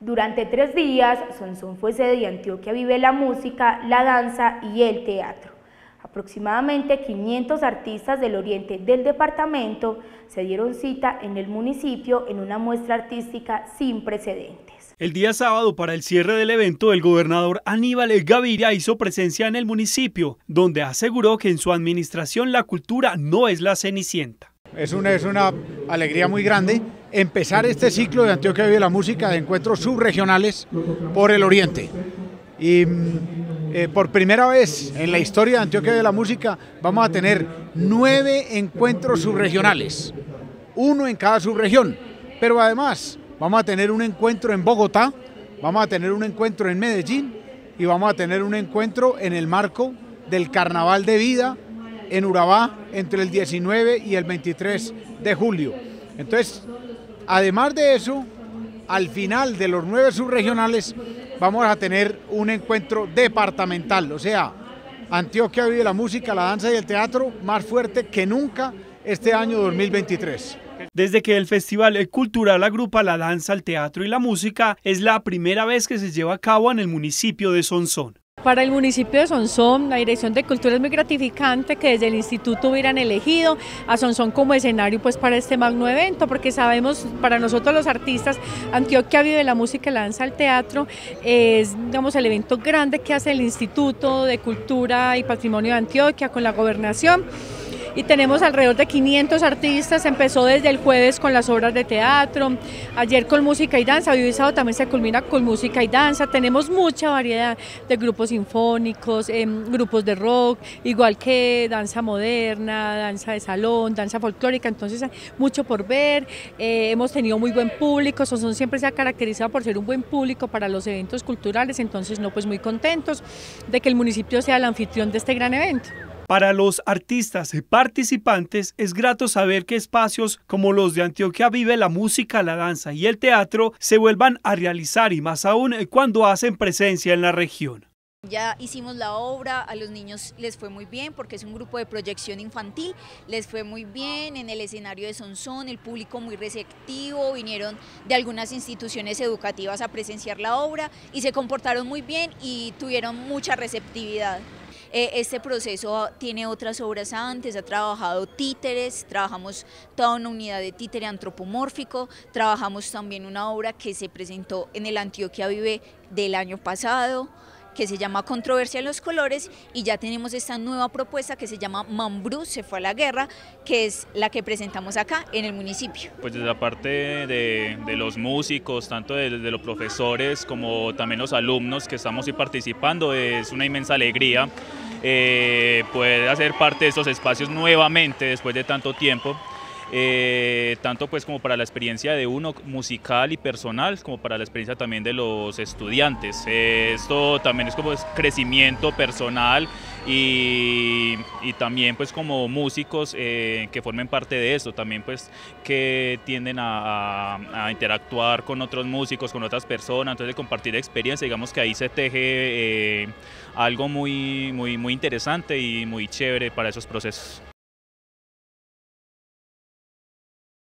Durante 3 días, Sonsón fue sede de Antioquia Vive la Música, la Danza y el Teatro. Aproximadamente 500 artistas del oriente del departamento se dieron cita en el municipio en una muestra artística sin precedentes. El día sábado, para el cierre del evento, el gobernador Aníbal Gaviria hizo presencia en el municipio, donde aseguró que en su administración la cultura no es la cenicienta. Es una alegría muy grande empezar este ciclo de Antioquia Vive la Música de encuentros subregionales por el oriente. Y por primera vez en la historia de Antioquia Vive la Música vamos a tener 9 encuentros subregionales, uno en cada subregión, pero además vamos a tener un encuentro en Bogotá, vamos a tener un encuentro en Medellín y vamos a tener un encuentro en el marco del Carnaval de Vida en Urabá entre el 19 y el 23 de julio. Entonces, además de eso, al final de los 9 subregionales vamos a tener un encuentro departamental, o sea, Antioquia Vive la Música, la danza y el teatro más fuerte que nunca este año 2023. Desde que el Festival Cultural agrupa la danza, el teatro y la música, es la primera vez que se lleva a cabo en el municipio de Sonsón. Para el municipio de Sonsón, la Dirección de Cultura es muy gratificante que desde el instituto hubieran elegido a Sonsón como escenario pues para este magno evento, porque sabemos, para nosotros los artistas, Antioquia Vive la Música, la danza, el teatro, es digamos el evento grande que hace el Instituto de Cultura y Patrimonio de Antioquia con la gobernación. Y tenemos alrededor de 500 artistas, empezó desde el jueves con las obras de teatro, ayer con música y danza, hoy y sábado también se culmina con música y danza, tenemos mucha variedad de grupos sinfónicos, grupos de rock, igual que danza moderna, danza de salón, danza folclórica, entonces hay mucho por ver, hemos tenido muy buen público, Sonsón siempre se ha caracterizado por ser un buen público para los eventos culturales, entonces no, pues muy contentos de que el municipio sea el anfitrión de este gran evento. Para los artistas y participantes es grato saber que espacios como los de Antioquia Vive la Música, la danza y el teatro se vuelvan a realizar y más aún cuando hacen presencia en la región. Ya hicimos la obra, a los niños les fue muy bien porque es un grupo de proyección infantil, les fue muy bien en el escenario de Sonsón, el público muy receptivo, vinieron de algunas instituciones educativas a presenciar la obra y se comportaron muy bien y tuvieron mucha receptividad. Este proceso tiene otras obras antes, ha trabajado títeres, trabajamos toda una unidad de títere antropomórfico, trabajamos también una obra que se presentó en el Antioquia Vive del año pasado, que se llama Controversia en los colores, y ya tenemos esta nueva propuesta que se llama Mambrú se fue a la guerra, que es la que presentamos acá en el municipio. Pues desde la parte de los músicos, tanto de los profesores como también los alumnos que estamos participando, es una inmensa alegría poder hacer parte de estos espacios nuevamente después de tanto tiempo. Tanto pues como para la experiencia de uno musical y personal, como para la experiencia también de los estudiantes. Esto también es como crecimiento personal y también pues como músicos que formen parte de esto, también pues que tienden a interactuar con otros músicos, con otras personas, entonces de compartir experiencia, digamos que ahí se teje algo muy interesante y muy chévere para esos procesos.